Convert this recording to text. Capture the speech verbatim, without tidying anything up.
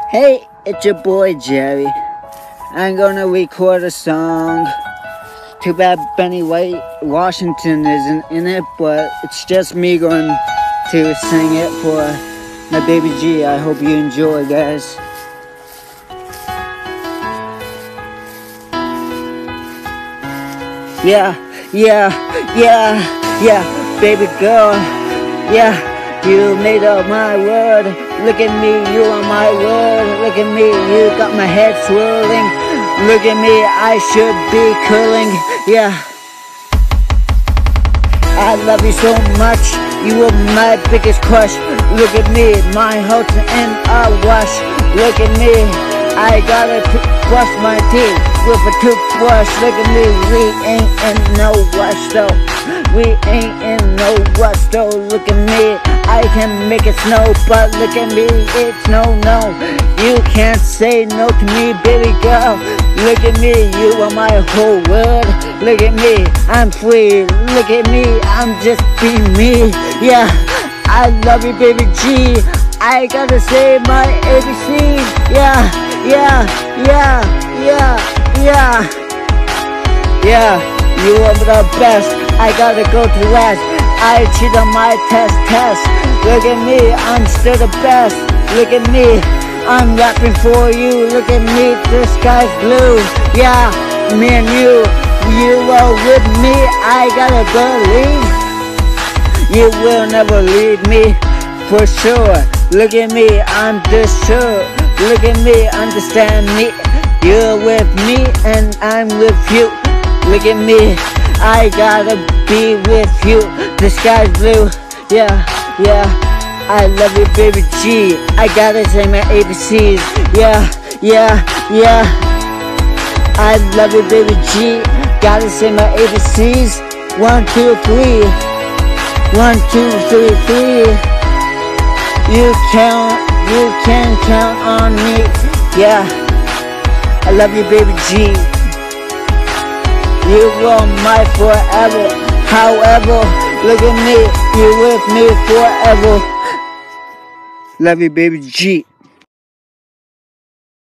Hey, it's your boy Jerry. I'm gonna record a song. Too bad Benny White Washington isn't in it, but it's just me going to sing it for my baby G. I hope you enjoy, guys. Yeah, yeah, yeah, yeah, baby girl. Yeah, you made up my word. Look at me, you are my word. Look at me, you got my head swirling. Look at me, I should be curling. Yeah, I love you so much. You were my biggest crush. Look at me, my heart's in a wash. Look at me, I gotta brush my teeth with a toothbrush. Look at me, we ain't in no rush though. We ain't in no rush though. Look at me, I can make it snow, but look at me, it's no, no. You can't say no to me, baby girl. Look at me, you are my whole world. Look at me, I'm free. Look at me, I'm just being me. Yeah, I love you, baby G. I gotta say my A B Cs. Yeah, yeah, yeah, yeah, yeah. Yeah, you are the best. I gotta go to last. I cheat on my test, test. Look at me, I'm still the best. Look at me, I'm rapping for you. Look at me, the sky's blue. Yeah, me and you, you are with me. I gotta believe you will never leave me, for sure. Look at me, I'm just sure. Look at me, understand me. You're with me and I'm with you. Look at me, I gotta be with you. The sky's blue, yeah, yeah. I love you, baby G. I gotta say my A B Cs. Yeah, yeah, yeah. I love you, baby G. Gotta say my A B Cs. One, two, three. One, two, three, three. You count, you can count on me. Yeah, I love you, baby G. You are my forever. However, look at me, you're with me forever. Love you, baby G.